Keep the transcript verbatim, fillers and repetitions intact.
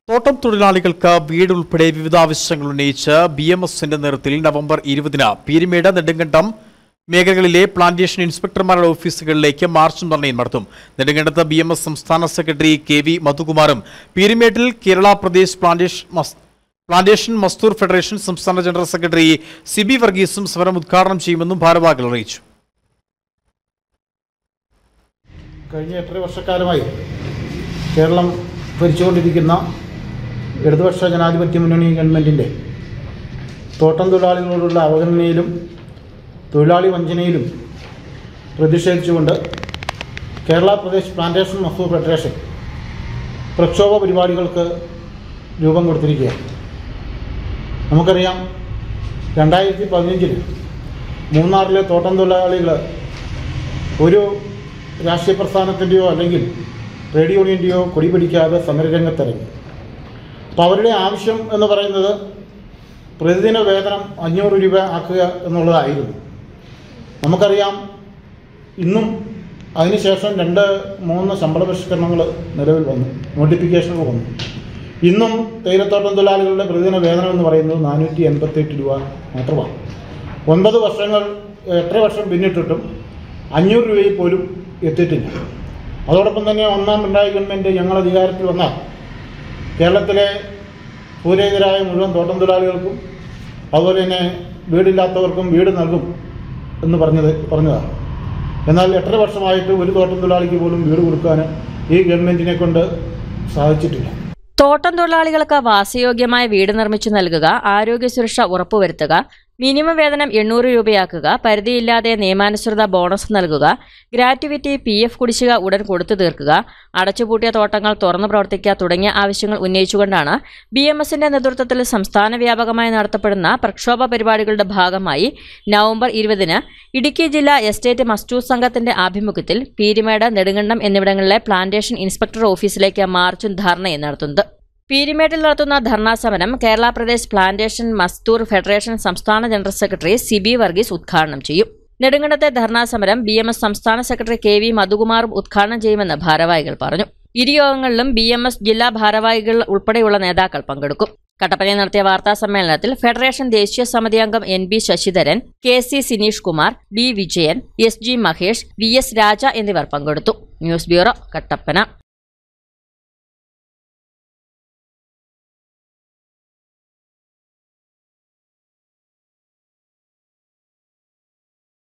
തോട്ടം തൊഴിലാളികൾക്ക് വീട് ഉൾപ്പെടെ വിവിധ ആവശ്യങ്ങൾ ഉന്നയിച്ച് ബി എം എസിന്റെ നേതൃത്വത്തിൽ നവംബർ ഇരുപതിന് പീരുമേട് നെടുങ്കണ്ടം മേഖലകളിലെ പ്ലാന്റേഷൻ ഇൻസ്പെക്ടർമാരുടെ ഓഫീസുകളിലേക്ക് മാർച്ചും ധർണയും നടത്തും. നെടുങ്കണ്ടത്ത് ബി എം എസ് സംസ്ഥാന സെക്രട്ടറി കെ വി മധുകുമാറും പീരുമേട്ടിൽ Kerala Pradesh plantation plantation Mazdoor federation സംസ്ഥാന ജനറൽ സെക്രട്ടറി സിബി വർഗീസും സമരം ഉദ്ഘാടനം ചെയ്യുമെന്നും ഭാരവാഹികൾ അറിയിച്ചു. കഴിഞ്ഞ എട്ടര വർഷക്കാലമായി കേരളം ഭരിച്ചുകൊണ്ടിരിക്കുന്ന ഇടതുപക്ഷ ജനാധിപത്യ മുന്നണി ഗവൺമെൻറ്റിൻ്റെ തോട്ടം തൊഴിലാളികളോടുള്ള അവഗണനയിലും തൊഴിലാളി വഞ്ചനയിലും പ്രതിഷേധിച്ചുകൊണ്ട് കേരള പ്രദേശ് പ്ലാന്റേഷൻ മസ്ദൂർ ഫെഡറേഷൻ പ്രക്ഷോഭ പരിപാടികൾക്ക് രൂപം കൊടുത്തിരിക്കുകയാണ്. നമുക്കറിയാം, രണ്ടായിരത്തി പതിനഞ്ചിൽ മൂന്നാറിലെ തോട്ടം തൊഴിലാളികൾ ഒരു രാഷ്ട്രീയ പ്രസ്ഥാനത്തിൻ്റെയോ അല്ലെങ്കിൽ ട്രേഡ് യൂണിയൻ്റെയോ കൊടി പിടിക്കാതെ സമരരംഗത്തിറങ്ങി. അപ്പോൾ അവരുടെ ആവശ്യം എന്ന് പറയുന്നത് പ്രതിദിന വേതനം അഞ്ഞൂറ് രൂപ ആക്കുക എന്നുള്ളതായിരുന്നു. നമുക്കറിയാം, ഇന്നും അതിനുശേഷം രണ്ട് മൂന്ന് ശമ്പള പരിഷ്കരണങ്ങൾ നിലവിൽ വന്നു, നോട്ടിഫിക്കേഷനുകൾ വന്നു. ഇന്നും തേയിലത്തോട്ടം തൊഴിലാളികളുടെ പ്രതിദിന വേതനം എന്ന് പറയുന്നത് നാനൂറ്റി എൺപത്തെട്ട് രൂപ മാത്രമാണ്. ഒൻപത് വർഷങ്ങൾ എട്ടര വർഷം പിന്നിട്ടിട്ടും അഞ്ഞൂറ് രൂപയിൽ പോലും എത്തിയിട്ടില്ല. അതോടൊപ്പം തന്നെ ഒന്നാം പിണറായി ഗവൺമെൻറ് ഞങ്ങൾ അധികാരത്തിൽ വന്നാൽ കേരളത്തിലെ ഭൂരഹിതരായ മുഴുവൻ തോട്ടം തൊഴിലാളികൾക്കും അതുപോലെ തന്നെ വീടില്ലാത്തവർക്കും വീട് നൽകും എന്ന് പറഞ്ഞത് പറഞ്ഞതാണ്. എന്നാൽ എട്ടര വർഷമായിട്ട് ഒരു തോട്ടം തൊഴിലാളിക്ക് പോലും വീട് കൊടുക്കാൻ ഈ ഗവൺമെൻറ്റിനെ കൊണ്ട് സാധിച്ചിട്ടില്ല. തോട്ടം തൊഴിലാളികൾക്ക് വാസയോഗ്യമായ വീട് നിർമ്മിച്ചു നൽകുക, ആരോഗ്യ സുരക്ഷ ഉറപ്പുവരുത്തുക, മിനിമം വേതനം എണ്ണൂറ് രൂപയാക്കുക, പരിധിയില്ലാതെ നിയമാനുസൃത ബോണസ് നൽകുക, ഗ്രാറ്റുവിറ്റി പി എഫ് കുടിശ്ശിക ഉടൻ കൊടുത്തു തീർക്കുക, അടച്ചുപൂട്ടിയ തോട്ടങ്ങൾ തുറന്നു പ്രവർത്തിക്കുക തുടങ്ങിയ ആവശ്യങ്ങൾ ഉന്നയിച്ചുകൊണ്ടാണ് ബി എം എസിന്റെ നേതൃത്വത്തിൽ സംസ്ഥാന വ്യാപകമായി നടത്തപ്പെടുന്ന പ്രക്ഷോഭ പരിപാടികളുടെ ഭാഗമായി നവംബർ ഇരുപതിന് ഇടുക്കി ജില്ലാ എസ്റ്റേറ്റ് മസ്ദൂർ സംഘത്തിന്റെ ആഭിമുഖ്യത്തിൽ പീരുമേട്, നെടുങ്കണ്ടം എന്നിവിടങ്ങളിലെ പ്ലാന്റേഷൻ ഇൻസ്പെക്ടർ ഓഫീസിലേക്ക് മാർച്ചും ധർണയും നടത്തുന്നത്. പീരുമേട്ടിൽ നടത്തുന്ന ധർണാ സമരം കേരള പ്രദേശ് പ്ലാന്റേഷൻ മസ്ദൂർ ഫെഡറേഷൻ സംസ്ഥാന ജനറൽ സെക്രട്ടറി സിബി വർഗീസ് ഉദ്ഘാടനം ചെയ്യും. നെടുങ്കണ്ടത്തെ ധർണാ സമരം ബി എം എസ് സംസ്ഥാന സെക്രട്ടറി കെ വി മധുകുമാറും ഉദ്ഘാടനം ചെയ്യുമെന്ന് ഭാരവാഹികൾ പറഞ്ഞു. ഇരു യോഗങ്ങളിലും ബി എം എസ് ജില്ലാ ഭാരവാഹികൾ ഉൾപ്പെടെയുള്ള നേതാക്കൾ പങ്കെടുക്കും. കട്ടപ്പനയിൽ നടത്തിയ വാർത്താ സമ്മേളനത്തിൽ ഫെഡറേഷൻ ദേശീയ സമിതി അംഗം N B Sasidharan, K C Sineesh Kumar, B Vijayan, S G Mahesh, V S Raja എന്നിവർ പങ്കെടുത്തു. News bureau, Kattappana.